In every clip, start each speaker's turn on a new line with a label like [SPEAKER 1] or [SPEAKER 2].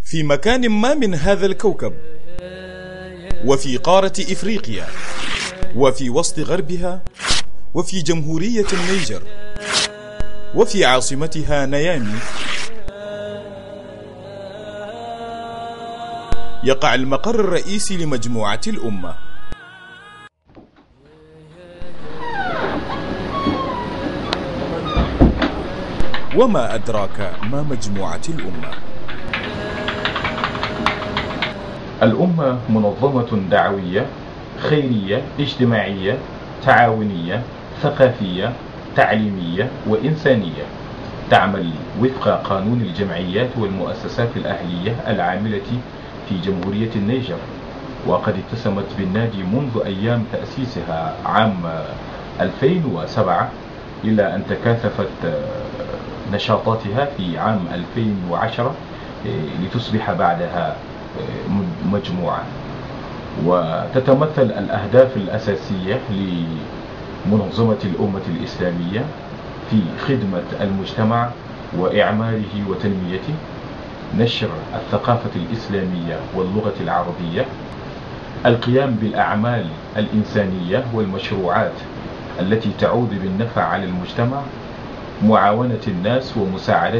[SPEAKER 1] في مكان ما من هذا الكوكب، وفي قارة إفريقيا، وفي وسط غربها، وفي جمهورية النيجر، وفي عاصمتها نيامي، يقع المقر الرئيسي لمجموعة الأمة. وما أدراك ما مجموعة الأمة؟
[SPEAKER 2] الأمة منظمة دعوية خيرية اجتماعية تعاونية ثقافية تعليمية وإنسانية، تعمل وفق قانون الجمعيات والمؤسسات الأهلية العاملة في جمهورية النيجر، وقد اتسمت بالنادي منذ أيام تأسيسها عام 2007 إلى أن تكاثفت نشاطاتها في عام 2010 لتصبح بعدها مجموعة. وتتمثل الأهداف الأساسية لمنظمة الأمة الإسلامية في خدمة المجتمع وإعماره وتنميته، نشر الثقافة الإسلامية واللغة العربية، القيام بالأعمال الإنسانية والمشروعات التي تعود بالنفع على المجتمع، معاونة الناس ومساعدة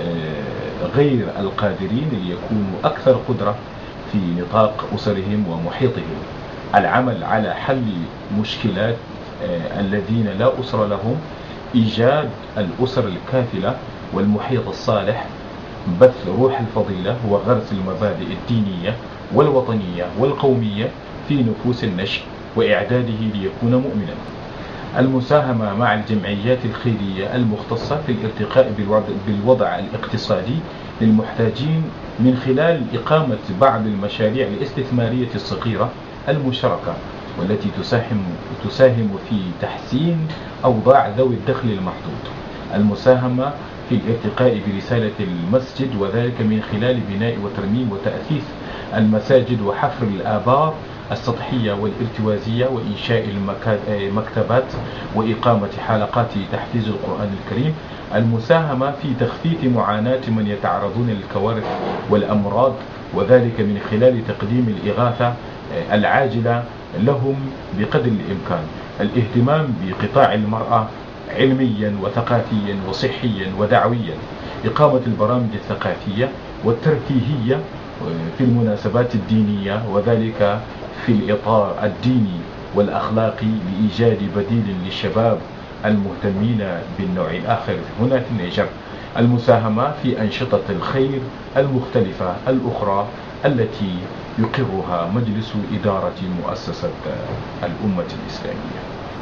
[SPEAKER 2] غير القادرين ليكونوا أكثر قدرة في نطاق أسرهم ومحيطهم، العمل على حل مشكلات الذين لا أسر لهم، إيجاد الأسر الكافلة والمحيط الصالح، بث روح الفضيلة وغرس المبادئ الدينية والوطنية والقومية في نفوس النشء وإعداده ليكون مؤمنا، المساهمة مع الجمعيات الخيرية المختصة في الارتقاء بالوضع الاقتصادي للمحتاجين من خلال إقامة بعض المشاريع الاستثمارية الصغيرة المشتركة والتي تساهم في تحسين أوضاع ذوي الدخل المحدود، المساهمة في الارتقاء برسالة المسجد وذلك من خلال بناء وترميم وتأثيث المساجد وحفر الآبار السطحية والارتوازية وإنشاء المكتبات وإقامة حلقات تحفيز القرآن الكريم، المساهمة في تخفيف معاناة من يتعرضون للكوارث والأمراض وذلك من خلال تقديم الإغاثة العاجلة لهم بقدر الإمكان، الاهتمام بقطاع المرأة علميا وثقافيا وصحيا ودعويا، إقامة البرامج الثقافية والترفيهية في المناسبات الدينية وذلك في الإطار الديني والأخلاقي لإيجاد بديل للشباب المهتمين بالنوع الآخر هنا في النيجر، المساهمة في أنشطة الخير المختلفة الأخرى التي يقرها مجلس إدارة مؤسسة الأمة الإسلامية.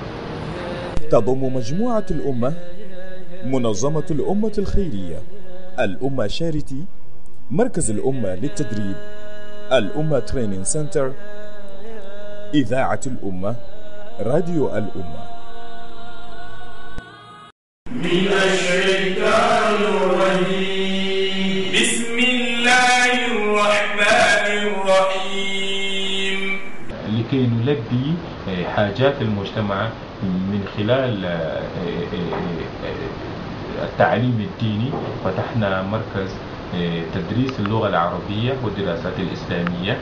[SPEAKER 1] تضم مجموعة الأمة منظمة الأمة الخيرية، الأمة شاريتي، مركز الأمة للتدريب، الأمة ترينينج سنتر، إذاعة الأمة، راديو الأمة.
[SPEAKER 3] من الشيطان الرجيم، بسم الله الرحمن الرحيم.
[SPEAKER 2] لكي نلبي حاجات المجتمع من خلال التعليم الديني فتحنا مركز تدريس اللغة العربية والدراسات الإسلامية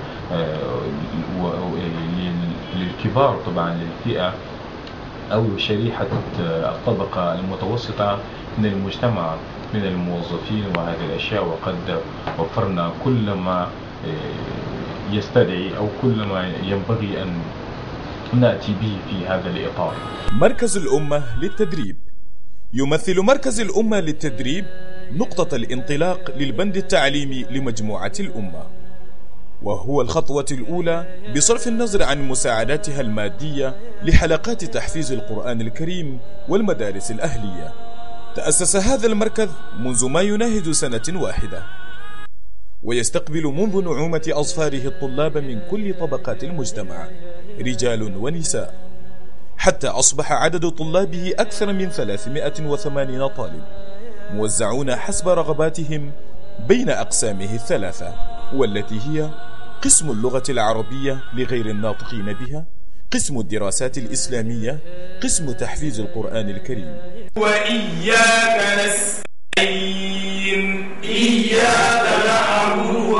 [SPEAKER 2] للكبار طبعا، للفئة أو شريحة الطبقة المتوسطة من المجتمع من الموظفين وهذه الأشياء، وقد وفرنا كل ما يستدعي أو كل ما ينبغي أن نأتي به في هذا الإطار.
[SPEAKER 1] مركز الأمة للتدريب يمثل مركز الأمة للتدريب نقطة الانطلاق للبند التعليمي لمجموعة الأمة، وهو الخطوة الأولى بصرف النظر عن مساعداتها المادية لحلقات تحفيز القرآن الكريم والمدارس الأهلية. تأسس هذا المركز منذ ما يناهز سنة واحدة، ويستقبل منذ نعومة أظفاره الطلاب من كل طبقات المجتمع رجال ونساء، حتى أصبح عدد طلابه أكثر من 380 طالب موزعون حسب رغباتهم بين أقسامه الثلاثة، والتي هي قسم اللغة العربية لغير الناطقين بها، قسم الدراسات الإسلامية، قسم تحفيز القرآن الكريم.
[SPEAKER 3] وإياك نستعين، إياك نعبد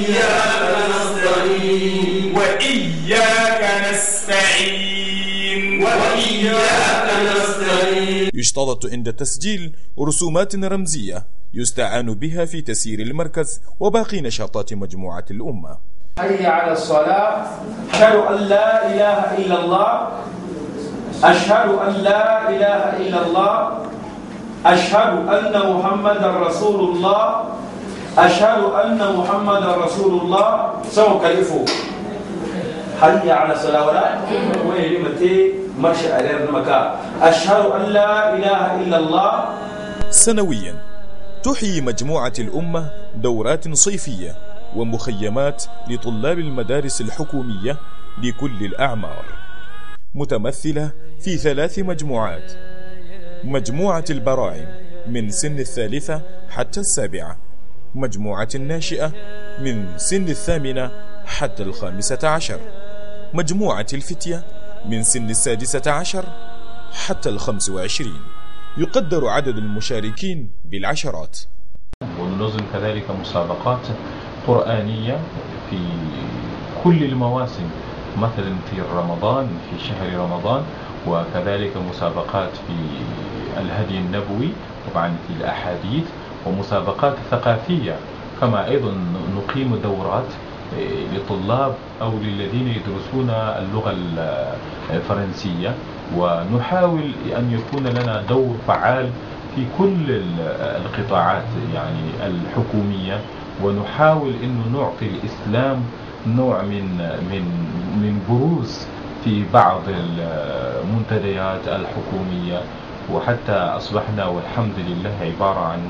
[SPEAKER 3] نستعين وإياك نستعين وإياك نستعين.
[SPEAKER 1] يشترط عند التسجيل رسومات رمزية يستعان بها في تسيير المركز وباقي نشاطات مجموعة الأمة.
[SPEAKER 4] حي على الصلاة. أشهد أن لا إله إلا الله. أشهد أن لا إله إلا الله. أشهد أن محمدا رسول الله. أشهد أن محمدا رسول الله. سوى كيفو حي على الصلاة ولا ويلمتي مرشى على المكان. أشهد أن لا إله إلا الله.
[SPEAKER 1] سنويا تحيي مجموعة الأمة دورات صيفية ومخيمات لطلاب المدارس الحكومية لكل الأعمار، متمثلة في 3 مجموعات: مجموعة البراعم من سن 3 حتى 7، مجموعة الناشئة من سن 8 حتى 15، مجموعة الفتية من سن 16 حتى 25. يقدر عدد المشاركين بالعشرات.
[SPEAKER 2] وننظم كذلك مسابقات قرآنية في كل المواسم، مثلا في رمضان، في شهر رمضان، وكذلك مسابقات في الهدي النبوي طبعا في الأحاديث، ومسابقات ثقافية، كما أيضا نقيم دورات لطلاب أو للذين يدرسون اللغة الفرنسية، ونحاول أن يكون لنا دور فعال في كل القطاعات يعني الحكومية، ونحاول أن نعطي الإسلام نوع من بروز في بعض المنتديات الحكومية، وحتى أصبحنا والحمد لله عبارة عن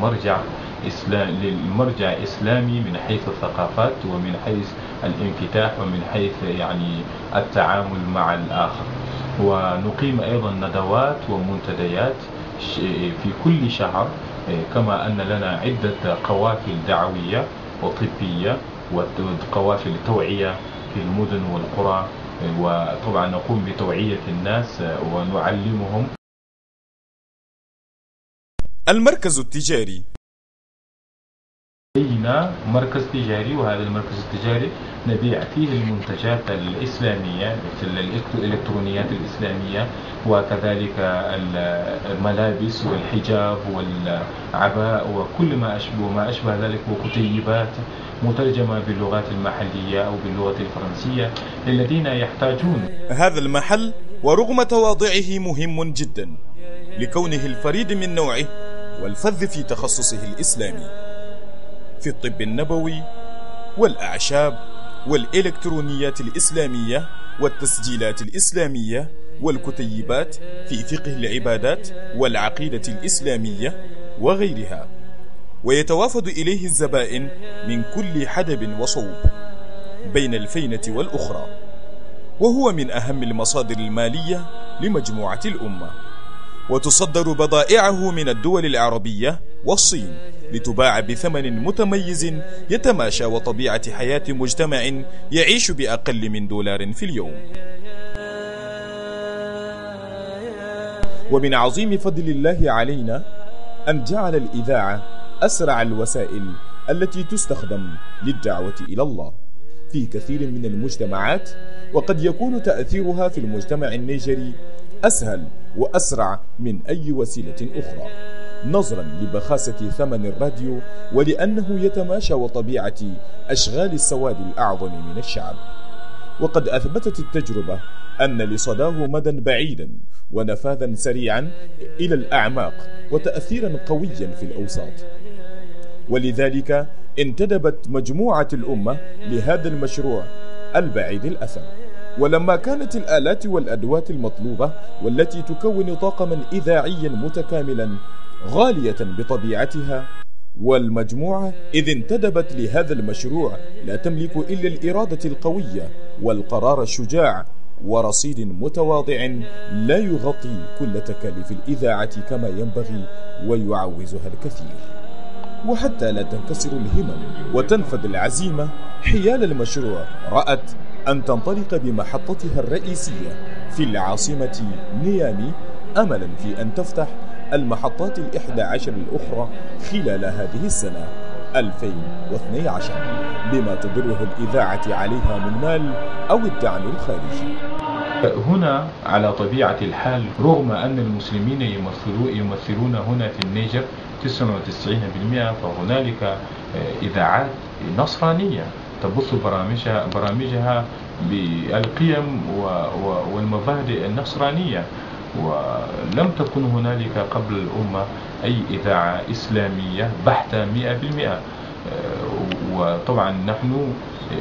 [SPEAKER 2] مرجع إسلامي من حيث الثقافات ومن حيث الانفتاح ومن حيث يعني التعامل مع الآخر. ونقيم أيضا ندوات ومنتديات في كل شهر، كما أن لنا عدة قوافل دعوية وطبية وقوافل توعية في المدن والقرى، وطبعا نقوم بتوعية الناس ونعلمهم.
[SPEAKER 1] المركز التجاري
[SPEAKER 2] لدينا مركز تجاري، وهذا المركز التجاري نبيع فيه المنتجات الإسلامية مثل الإلكترونيات الإسلامية، وكذلك الملابس والحجاب والعباء وكل ما أشبه ذلك، وكتيبات مترجمة باللغات المحلية أو باللغة الفرنسية للذين يحتاجون.
[SPEAKER 1] هذا المحل ورغم تواضعه مهم جدا لكونه الفريد من نوعه والفذ في تخصصه الإسلامي في الطب النبوي والأعشاب والإلكترونيات الإسلامية والتسجيلات الإسلامية والكتيبات في فقه العبادات والعقيدة الإسلامية وغيرها. ويتوافد إليه الزبائن من كل حدب وصوب بين الفينة والأخرى، وهو من أهم المصادر المالية لمجموعة الأمة، وتصدر بضائعه من الدول العربية والصين لتباع بثمن متميز يتماشى وطبيعة حياة مجتمع يعيش بأقل من $1 في اليوم. ومن عظيم فضل الله علينا أن جعل الإذاعة أسرع الوسائل التي تستخدم للدعوة إلى الله في كثير من المجتمعات، وقد يكون تأثيرها في المجتمع النيجري أسهل وأسرع من أي وسيلة أخرى، نظرا لبخاسة ثمن الراديو ولأنه يتماشى وطبيعة أشغال السواد الأعظم من الشعب. وقد أثبتت التجربة أن لصداه مدى بعيدا ونفاذا سريعا إلى الأعماق وتأثيرا قويا في الأوساط، ولذلك انتدبت مجموعة الأمة لهذا المشروع البعيد الأثر. ولما كانت الآلات والأدوات المطلوبة والتي تكون طاقما إذاعيا متكاملا غالية بطبيعتها، والمجموعة إذ انتدبت لهذا المشروع لا تملك إلا الإرادة القوية والقرار الشجاع ورصيد متواضع لا يغطي كل تكاليف الإذاعة كما ينبغي ويعوزها الكثير. وحتى لا تنكسر الهمم وتنفذ العزيمة حيال المشروع، رأت أن تنطلق بمحطتها الرئيسية في العاصمة نيامي، أملا في أن تفتح المحطات 11 الأخرى خلال هذه السنة، 2012 بما تدره الإذاعة عليها من مال أو الدعم الخارجي.
[SPEAKER 2] هنا على طبيعة الحال رغم أن المسلمين يمثلون هنا في النيجر 99%، فهنالك إذاعات نصرانية تبث برامجها بالقيم والمبادئ النصرانية، ولم تكن هنالك قبل الأمة أي إذاعة إسلامية بحتة 100%. وطبعا نحن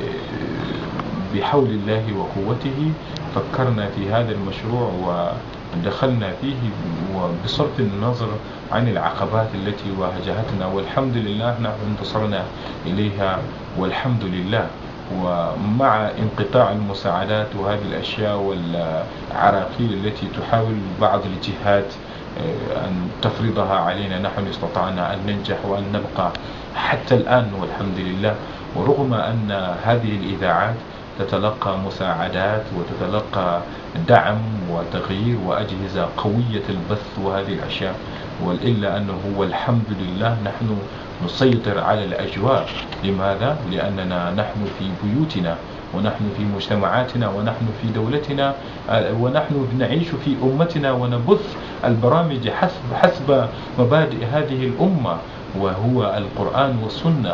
[SPEAKER 2] بحول الله وقوته فكرنا في هذا المشروع ودخلنا فيه، وبصرف النظر عن العقبات التي واجهتنا والحمد لله نحن انتصرنا إليها والحمد لله. ومع انقطاع المساعدات وهذه الأشياء والعراقيل التي تحاول بعض الجهات أن تفرضها علينا، نحن استطعنا أن ننجح وأن نبقى حتى الآن والحمد لله. ورغم أن هذه الإذاعات تتلقى مساعدات وتتلقى دعم وتغيير وأجهزة قوية البث وهذه الأشياء، وإلا أنه والحمد لله نحن نسيطر على الأجواء. لماذا؟ لأننا نحن في بيوتنا ونحن في مجتمعاتنا ونحن في دولتنا ونحن نعيش في أمتنا ونبث البرامج حسب مبادئ هذه الأمة، وهو القرآن والسنة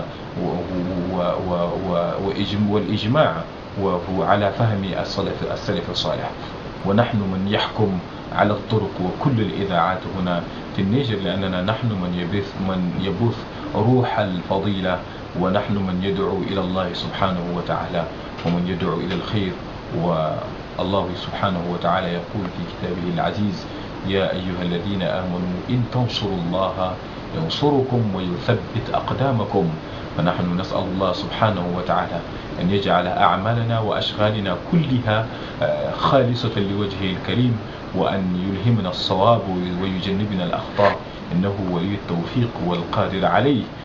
[SPEAKER 2] والإجماع، وهو على فهم السلف الصالح. ونحن من يحكم على الطرق وكل الإذاعات هنا في النيجر، لأننا نحن من يبث روح الفضيلة، ونحن من يدعو إلى الله سبحانه وتعالى ومن يدعو إلى الخير. والله سبحانه وتعالى يقول في كتابه العزيز: يا أيها الذين آمنوا إن تنصروا الله ينصركم ويثبت أقدامكم. فنحن نسأل الله سبحانه وتعالى أن يجعل أعمالنا وأشغالنا كلها خالصة لوجهه الكريم، وأن يلهمنا الصواب ويجنبنا الأخطاء، إنه ولي التوفيق والقادر عليه.